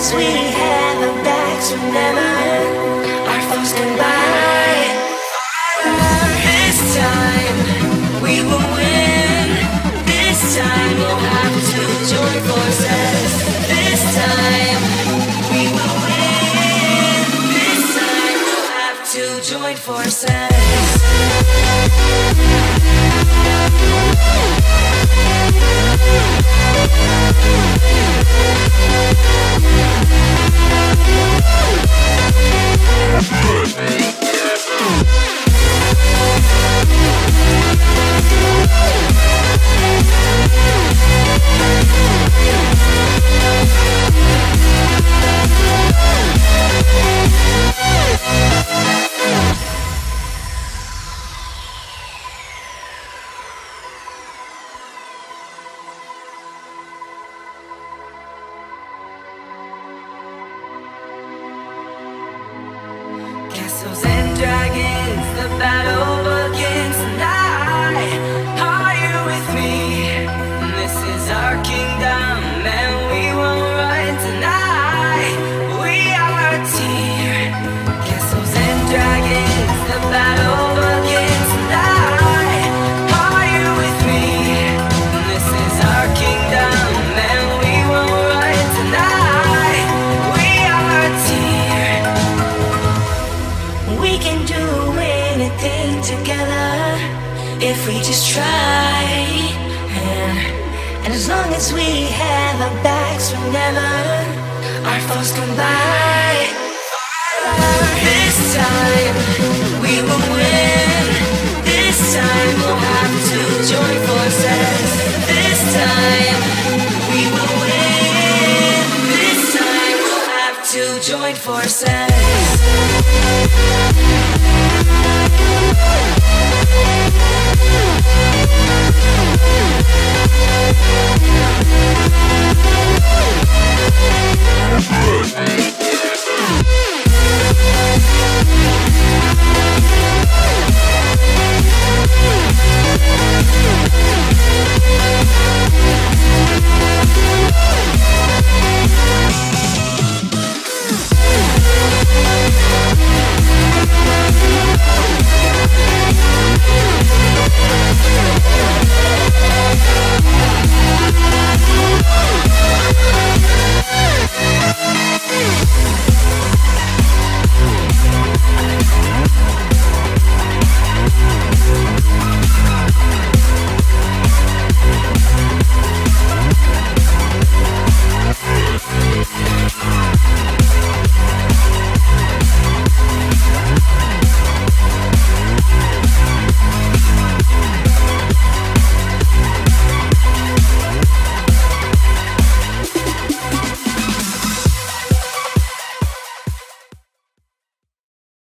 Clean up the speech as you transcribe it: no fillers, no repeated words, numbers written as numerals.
as we have our backs whenever our phones can by. This time we will win. This time we'll have to join forces. This time we will win. This time we'll have to join forces. Castles and dragons, the battle begins tonight. Are you with me? This is our kingdom, and we won't run tonight. We are a team. Castles and dragons, the battle begins tonight. Are you with me? This is our kingdom, and we won't run tonight. We are a team. We can do anything together if we just try. And as long as we have our backs whenever our foes come by. This time we will win. This time we'll have to join forces. This time we will win. This time we'll have to join forces.